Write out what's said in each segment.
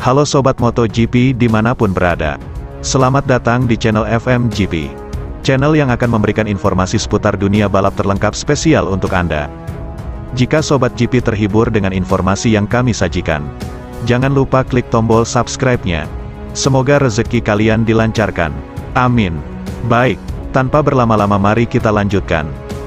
Halo Sobat MotoGP dimanapun berada. Selamat datang di channel FMGP. Channel yang akan memberikan informasi seputar dunia balap terlengkap spesial untuk Anda. Jika Sobat GP terhibur dengan informasi yang kami sajikan, jangan lupa klik tombol subscribe-nya. Semoga rezeki kalian dilancarkan. Amin. Baik, tanpa berlama-lama mari kita lanjutkan.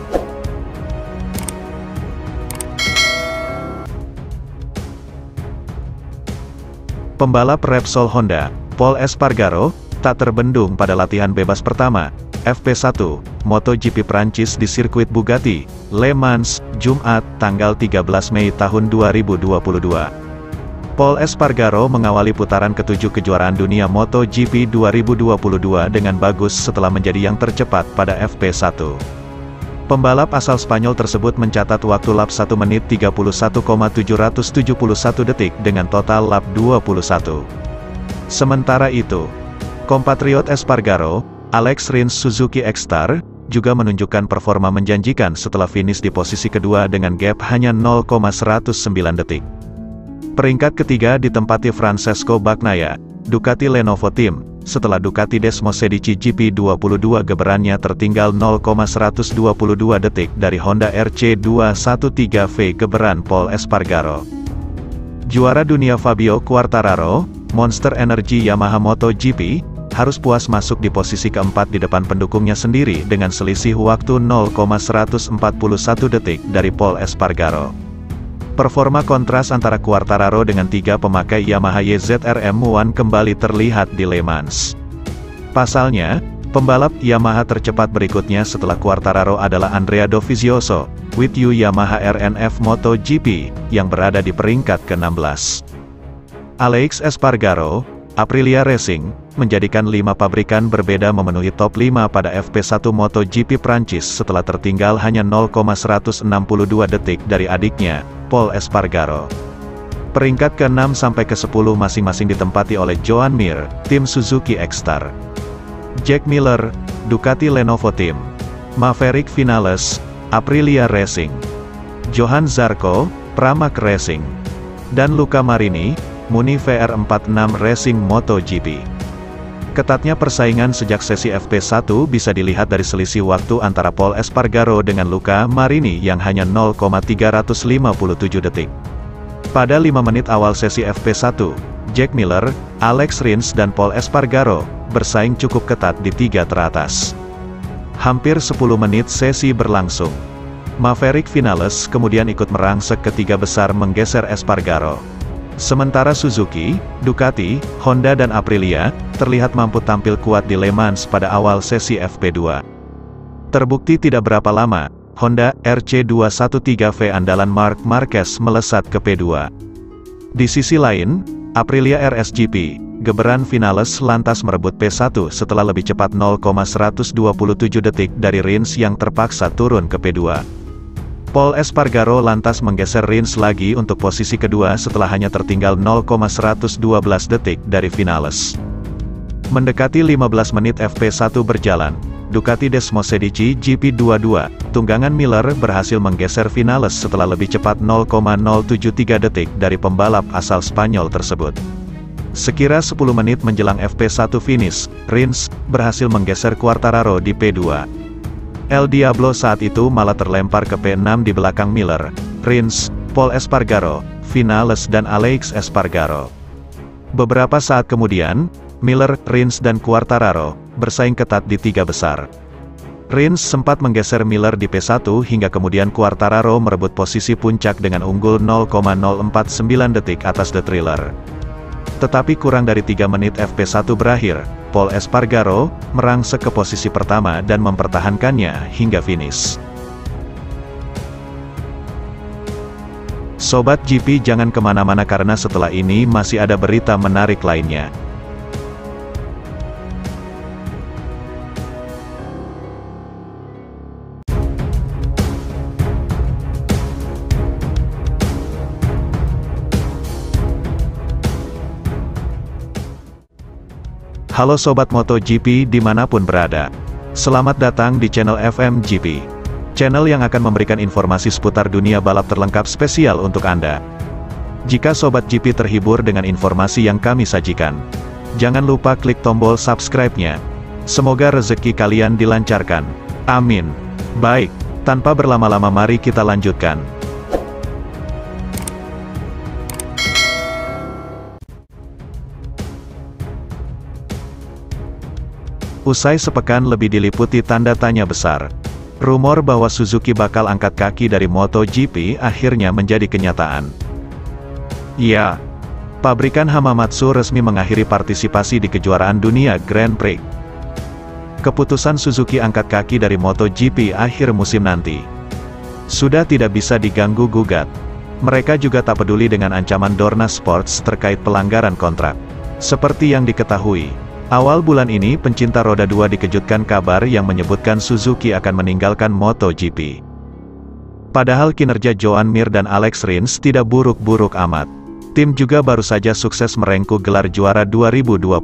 Pembalap Repsol Honda, Pol Espargaro, tak terbendung pada latihan bebas pertama, FP1, MotoGP Prancis di sirkuit Bugatti, Le Mans, Jumat, tanggal 13 Mei tahun 2022. Pol Espargaro mengawali putaran ke-7 kejuaraan dunia MotoGP 2022 dengan bagus setelah menjadi yang tercepat pada FP1. Pembalap asal Spanyol tersebut mencatat waktu lap 1 menit 31,771 detik dengan total lap 21. Sementara itu, kompatriot Espargaro, Alex Rins Suzuki X-Star, juga menunjukkan performa menjanjikan setelah finish di posisi kedua dengan gap hanya 0,109 detik. Peringkat ketiga ditempati Francesco Bagnaia, Ducati Lenovo Team, setelah Ducati Desmosedici GP22 geberannya tertinggal 0,122 detik dari Honda RC213V geberan Pol Espargaro. Juara dunia Fabio Quartararo, Monster Energy Yamaha MotoGP, harus puas masuk di posisi keempat di depan pendukungnya sendiri dengan selisih waktu 0,141 detik dari Pol Espargaro. Performa kontras antara Quartararo dengan tiga pemakai Yamaha YZR-M1 kembali terlihat di Le Mans. Pasalnya, pembalap Yamaha tercepat berikutnya setelah Quartararo adalah Andrea Dovizioso, with Yamaha RNF MotoGP, yang berada di peringkat ke-16. Alex Espargaro, Aprilia Racing, menjadikan 5 pabrikan berbeda memenuhi top 5 pada FP1 MotoGP Prancis setelah tertinggal hanya 0,162 detik dari adiknya, Pol Espargaro. Peringkat ke-6 sampai ke-10 masing-masing ditempati oleh Joan Mir, tim Suzuki X-Star, Jack Miller, Ducati Lenovo Team, Maverick Vinales, Aprilia Racing, Johan Zarco, Pramac Racing, dan Luca Marini, Muni VR46 Racing MotoGP. Ketatnya persaingan sejak sesi FP1 bisa dilihat dari selisih waktu antara Pol Espargaro dengan Luca Marini yang hanya 0,357 detik. Pada 5 menit awal sesi FP1, Jack Miller, Alex Rins dan Pol Espargaro bersaing cukup ketat di 3 teratas. Hampir 10 menit sesi berlangsung. Maverick Vinales kemudian ikut merangsek ke 3 besar menggeser Espargaro. Sementara Suzuki, Ducati, Honda dan Aprilia, terlihat mampu tampil kuat di Le Mans pada awal sesi FP2. Terbukti tidak berapa lama, Honda RC213V andalan Marc Marquez melesat ke P2. Di sisi lain, Aprilia RSGP, geberan Vinales lantas merebut P1 setelah lebih cepat 0,127 detik dari Rins yang terpaksa turun ke P2. Pol Espargaro lantas menggeser Rins lagi untuk posisi kedua setelah hanya tertinggal 0,112 detik dari Vinales. Mendekati 15 menit FP1 berjalan, Ducati Desmosedici GP22, tunggangan Miller berhasil menggeser Vinales setelah lebih cepat 0,073 detik dari pembalap asal Spanyol tersebut. Sekira 10 menit menjelang FP1 finish, Rins berhasil menggeser Quartararo di P2. El Diablo saat itu malah terlempar ke P6 di belakang Miller, Rins, Pol Espargaro, Vinales dan Alex Espargaro. Beberapa saat kemudian, Miller, Rins dan Quartararo bersaing ketat di 3 besar. Rins sempat menggeser Miller di P1 hingga kemudian Quartararo merebut posisi puncak dengan unggul 0,049 detik atas The Thriller. Tetapi kurang dari 3 menit FP1 berakhir, Pol Espargaro merangsek ke posisi pertama dan mempertahankannya hingga finish. Sobat GP jangan kemana-mana karena setelah ini masih ada berita menarik lainnya. Halo Sobat MotoGP dimanapun berada. Selamat datang di channel FMGP. Channel yang akan memberikan informasi seputar dunia balap terlengkap spesial untuk Anda. Jika Sobat GP terhibur dengan informasi yang kami sajikan, jangan lupa klik tombol subscribe-nya. Semoga rezeki kalian dilancarkan. Amin. Baik, tanpa berlama-lama mari kita lanjutkan. Usai sepekan lebih diliputi tanda tanya besar, rumor bahwa Suzuki bakal angkat kaki dari MotoGP akhirnya menjadi kenyataan. Ya, pabrikan Hamamatsu resmi mengakhiri partisipasi di kejuaraan dunia Grand Prix. Keputusan Suzuki angkat kaki dari MotoGP akhir musim nanti sudah tidak bisa diganggu-gugat. Mereka juga tak peduli dengan ancaman Dorna Sports terkait pelanggaran kontrak. Seperti yang diketahui, awal bulan ini pencinta roda 2 dikejutkan kabar yang menyebutkan Suzuki akan meninggalkan MotoGP. Padahal kinerja Joan Mir dan Alex Rins tidak buruk-buruk amat. Tim juga baru saja sukses merengkuh gelar juara 2020.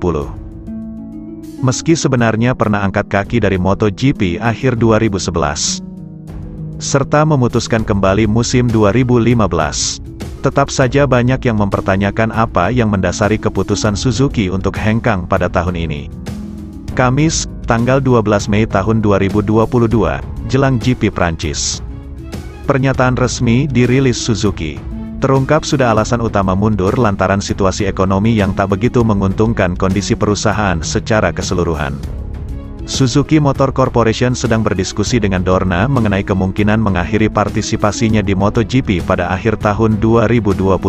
Meski sebenarnya pernah angkat kaki dari MotoGP akhir 2011, serta memutuskan kembali musim 2015. Tetap saja banyak yang mempertanyakan apa yang mendasari keputusan Suzuki untuk hengkang pada tahun ini. Kamis, tanggal 12 Mei tahun 2022, jelang GP Prancis. Pernyataan resmi dirilis Suzuki. Terungkap sudah alasan utama mundur lantaran situasi ekonomi yang tak begitu menguntungkan kondisi perusahaan secara keseluruhan. Suzuki Motor Corporation sedang berdiskusi dengan Dorna mengenai kemungkinan mengakhiri partisipasinya di MotoGP pada akhir tahun 2022.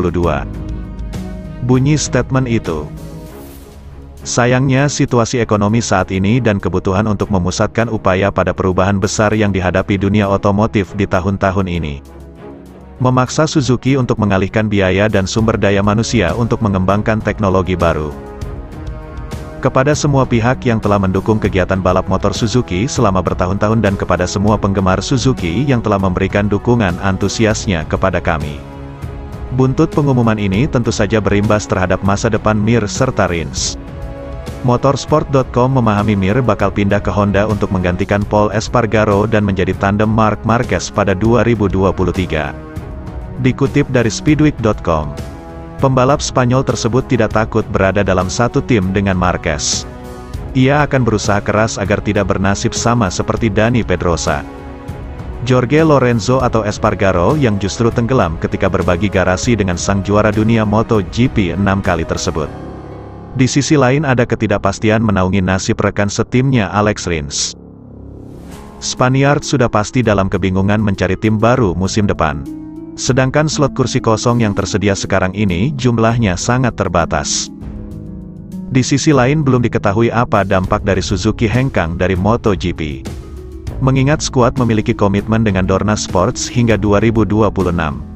Bunyi statement itu. Sayangnya situasi ekonomi saat ini dan kebutuhan untuk memusatkan upaya pada perubahan besar yang dihadapi dunia otomotif di tahun-tahun ini memaksa Suzuki untuk mengalihkan biaya dan sumber daya manusia untuk mengembangkan teknologi baru. Kepada semua pihak yang telah mendukung kegiatan balap motor Suzuki selama bertahun-tahun dan kepada semua penggemar Suzuki yang telah memberikan dukungan antusiasnya kepada kami. Buntut pengumuman ini tentu saja berimbas terhadap masa depan Mir serta Rins. Motorsport.com memahami Mir bakal pindah ke Honda untuk menggantikan Pol Espargaro dan menjadi tandem Marc Marquez pada 2023. Dikutip dari Speedweek.com, pembalap Spanyol tersebut tidak takut berada dalam satu tim dengan Marquez. Ia akan berusaha keras agar tidak bernasib sama seperti Dani Pedrosa, Jorge Lorenzo atau Espargaro yang justru tenggelam ketika berbagi garasi dengan sang juara dunia MotoGP 6 kali tersebut. Di sisi lain ada ketidakpastian menaungi nasib rekan setimnya Alex Rins. Spaniard sudah pasti dalam kebingungan mencari tim baru musim depan. Sedangkan slot kursi kosong yang tersedia sekarang ini jumlahnya sangat terbatas. Di sisi lain belum diketahui apa dampak dari Suzuki hengkang dari MotoGP. Mengingat skuad memiliki komitmen dengan Dorna Sports hingga 2026.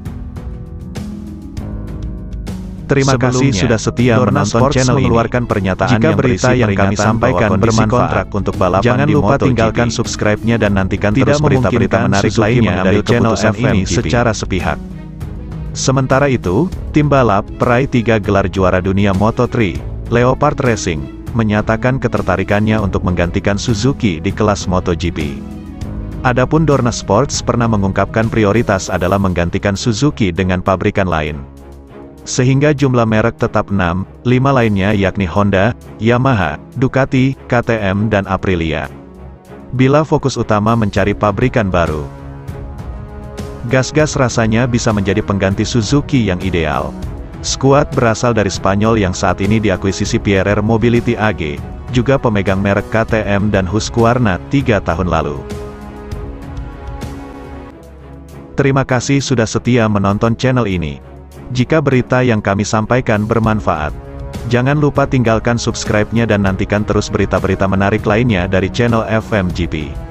Terima kasih sudah setia menonton channel ini. Mengeluarkan pernyataan jika berita yang kami sampaikan bermanfaat untuk balapan jangan lupa tinggalkan subscribe-nya dan nantikan terus berita-berita menarik lainnya dari channel ini secara sepihak. Sementara itu, tim balap peraih 3 gelar juara dunia Moto3, Leopard Racing, menyatakan ketertarikannya untuk menggantikan Suzuki di kelas MotoGP. Adapun Dorna Sports pernah mengungkapkan prioritas adalah menggantikan Suzuki dengan pabrikan lain. Sehingga jumlah merek tetap 5 lainnya yakni Honda, Yamaha, Ducati, KTM dan Aprilia. Bila fokus utama mencari pabrikan baru, gas-gas rasanya bisa menjadi pengganti Suzuki yang ideal. Skuad berasal dari Spanyol yang saat ini diakuisisi Pierer Mobility AG, juga pemegang merek KTM dan Husqvarna 3 tahun lalu. Terima kasih sudah setia menonton channel ini. Jika berita yang kami sampaikan bermanfaat, jangan lupa tinggalkan subscribe-nya dan nantikan terus berita-berita menarik lainnya dari channel FMGP.